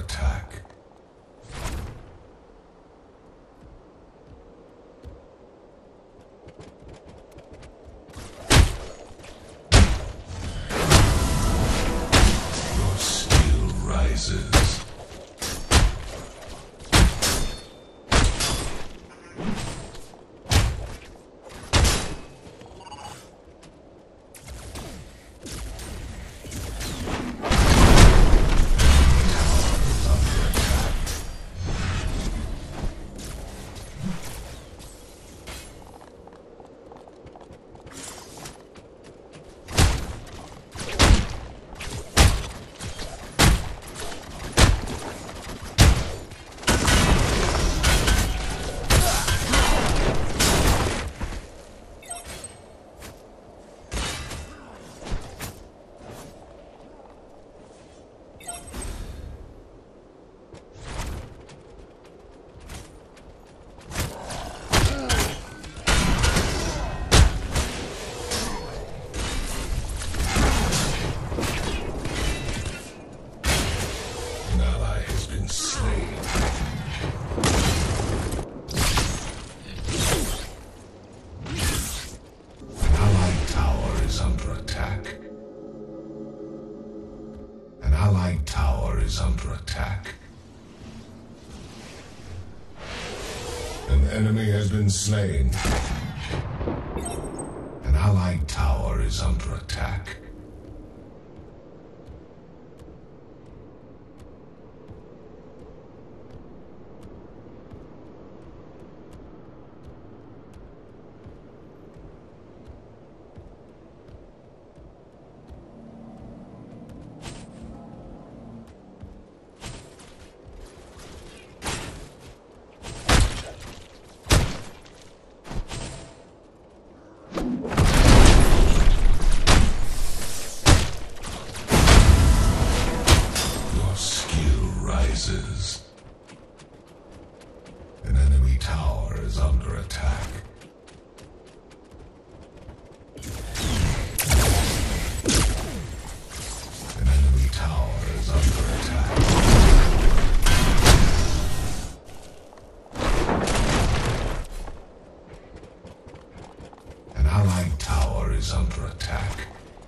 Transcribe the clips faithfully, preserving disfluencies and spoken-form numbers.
attack. Your skill rises. Allied tower is under attack. An enemy has been slain. An allied tower is under attack. An enemy tower is under attack. An enemy tower is under attack. An allied tower is under attack.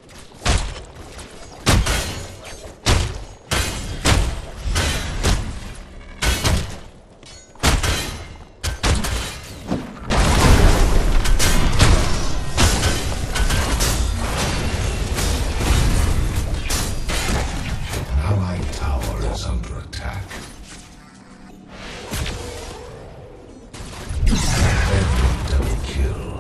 Under attack. Heavy double kill.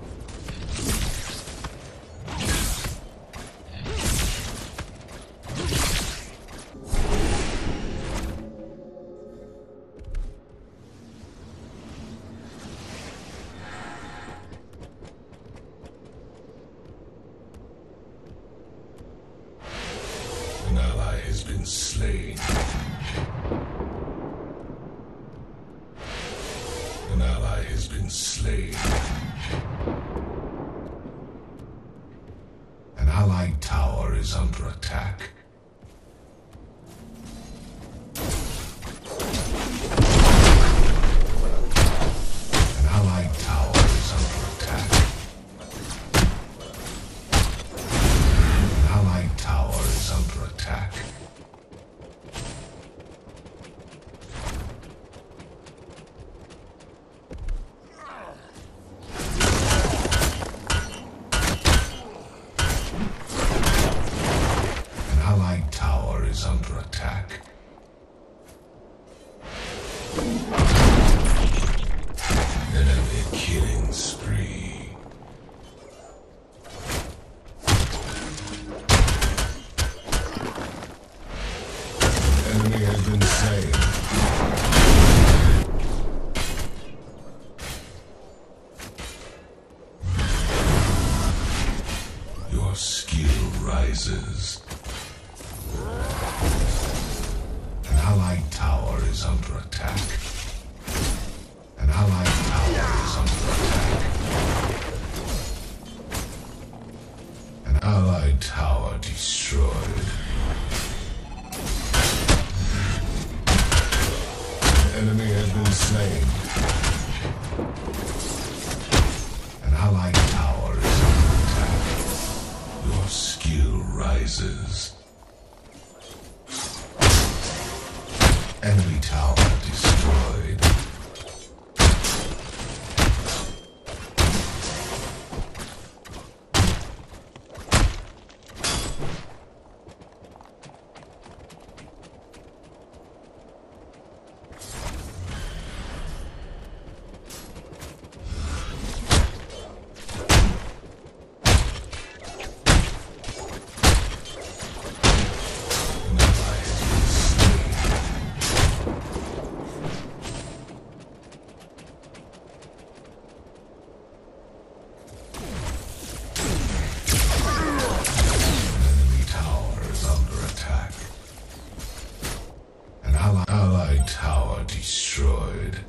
An ally has been slain. An ally has been slain. An allied tower is under attack. An allied tower is under attack. An allied tower is under attack. Allied tower is under attack. Enemy killing spree. Enemy has been slain. Your skill rises. An allied tower is under attack. An allied tower is under attack. An allied tower destroyed. enemy has been slain. An allied tower is under attack. Your skill rises. Enemy tower destroyed. Tower destroyed.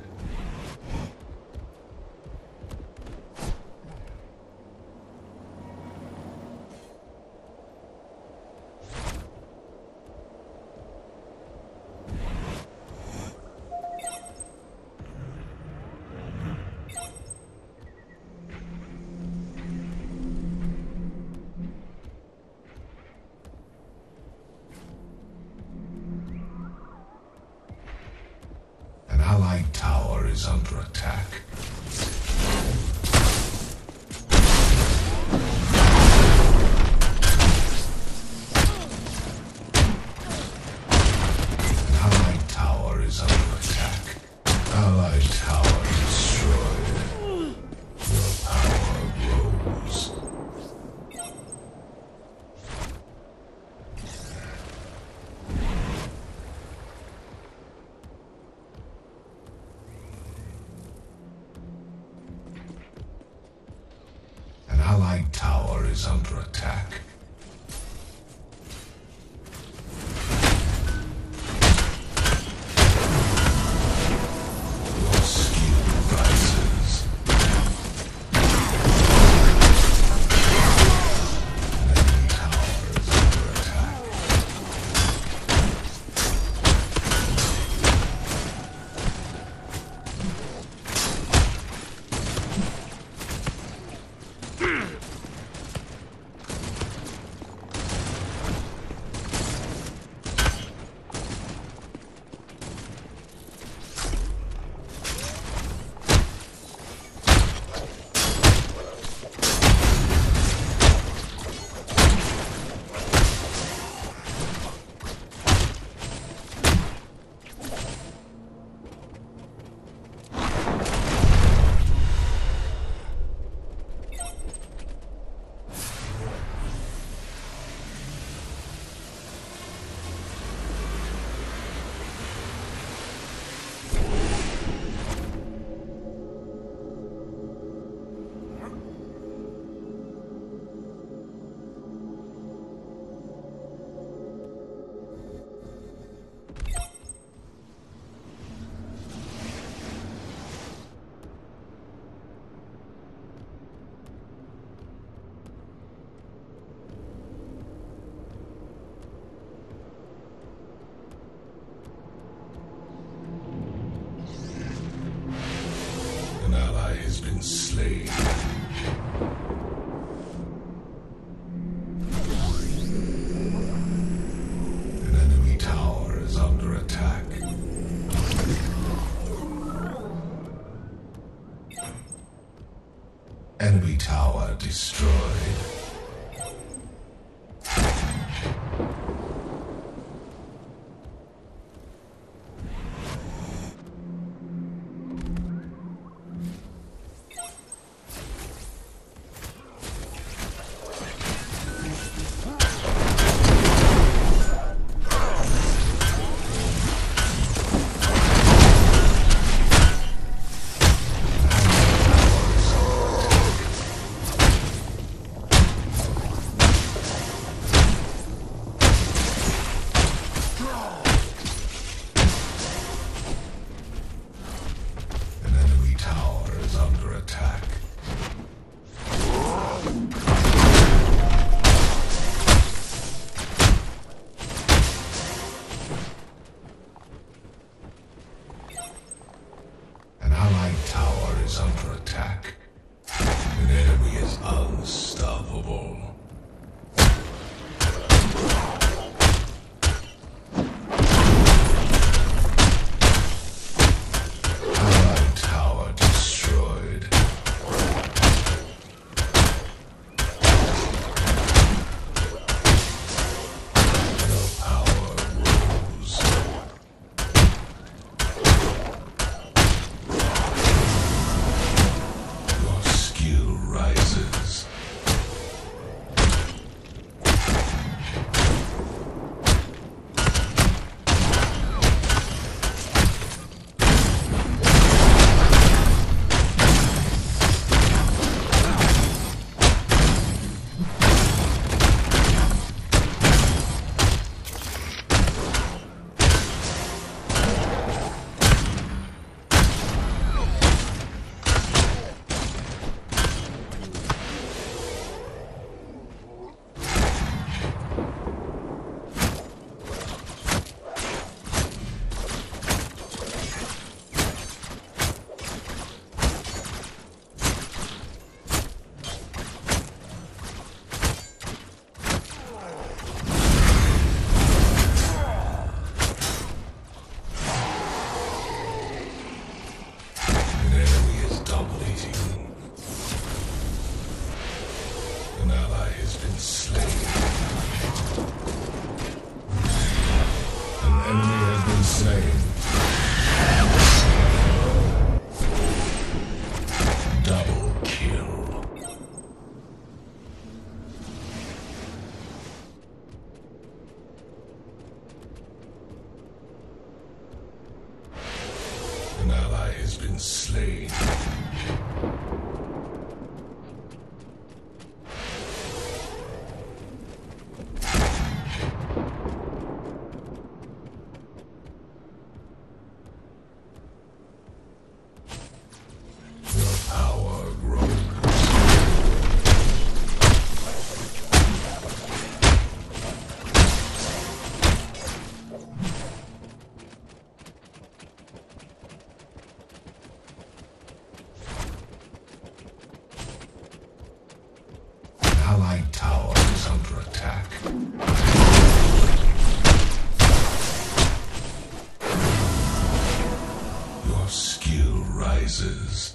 An allied tower is under attack. An allied tower is under attack. Allied tower destroyed. Your power grows. An allied tower is under attack. Your skill rises. An enemy tower is under attack. An ally has been slain. An enemy tower is under attack. Enemy tower destroyed. slain. Double kill. An ally has been slain. Allied tower is under attack. Your skill rises.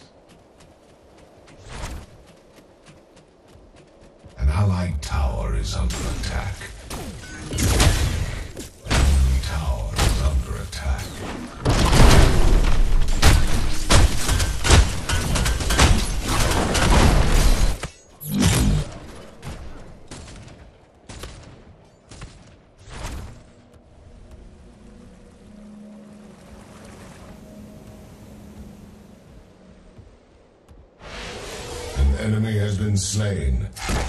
An allied tower is under attack. Enemy tower is under attack. Enemy has been slain.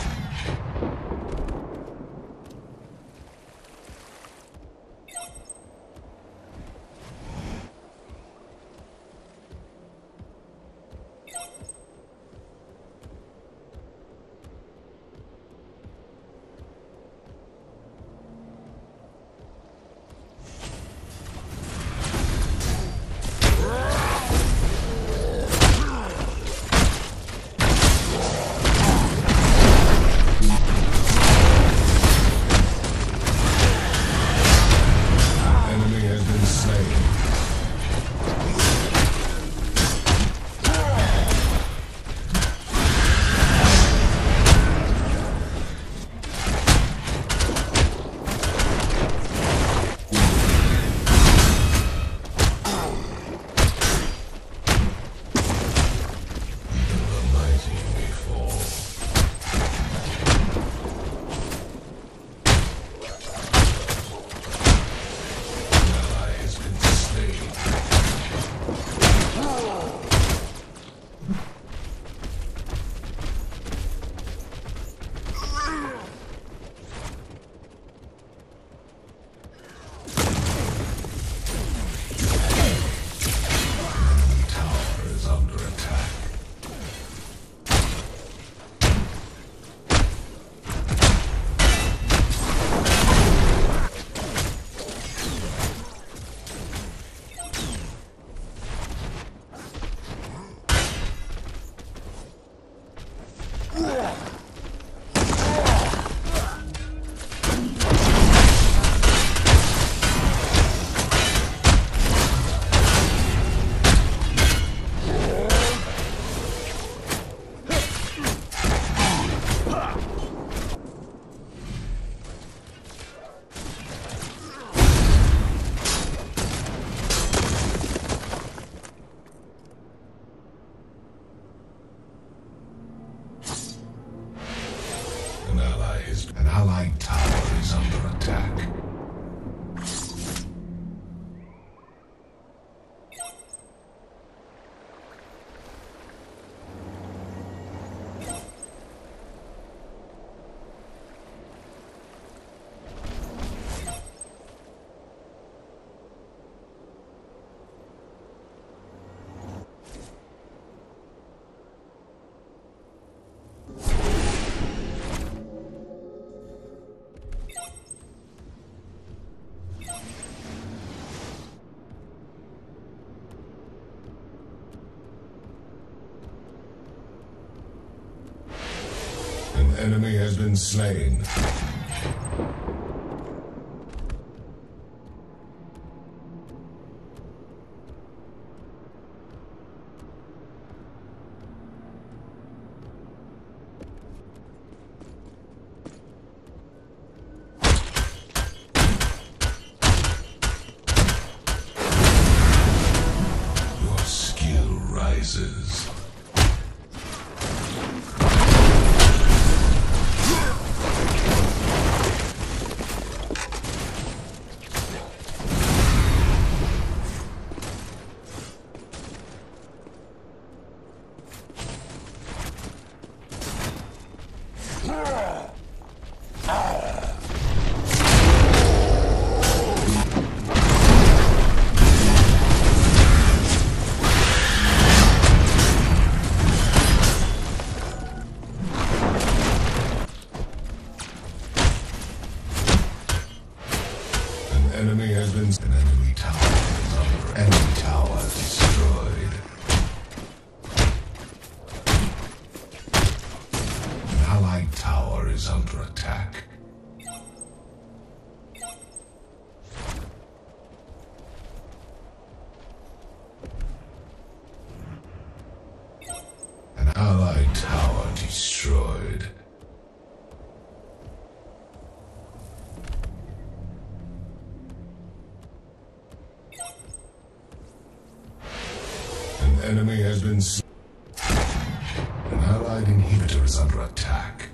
An allied tower is under attack. An enemy has been slain. forces. Enemy has been an enemy tower is under enemy tower destroyed. An allied tower is under attack. An allied tower destroyed. Enemy has been s- An allied inhibitor is under attack.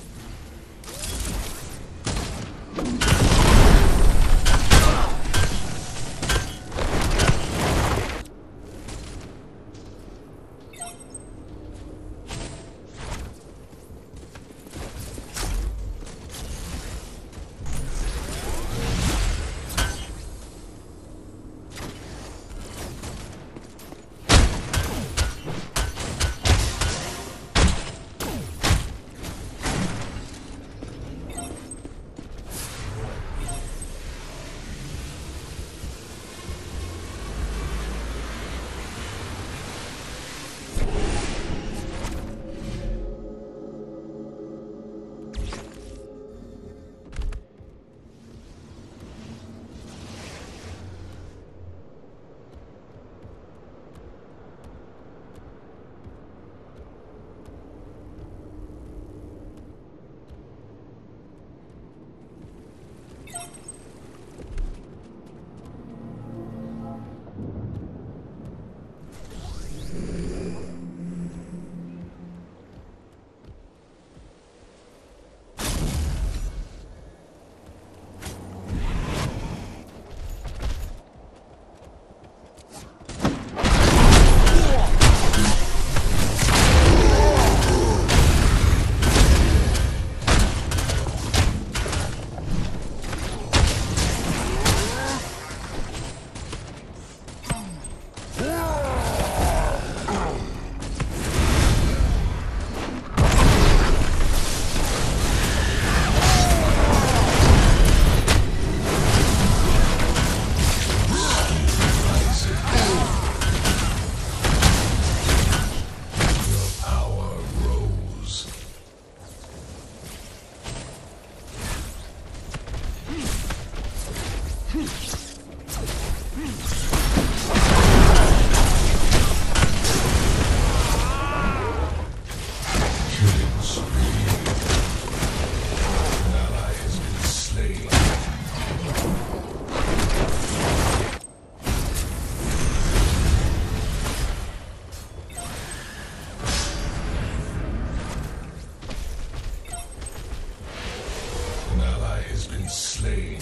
Slain.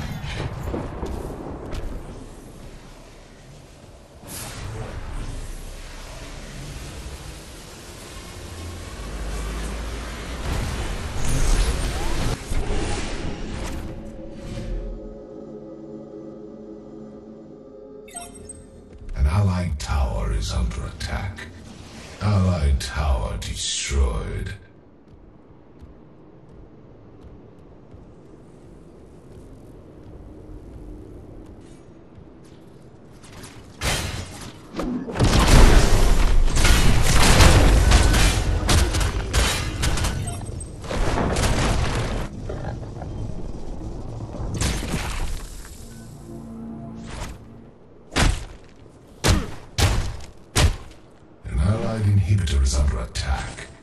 An allied tower is under attack. Allied tower destroyed. Inhibitor is under attack.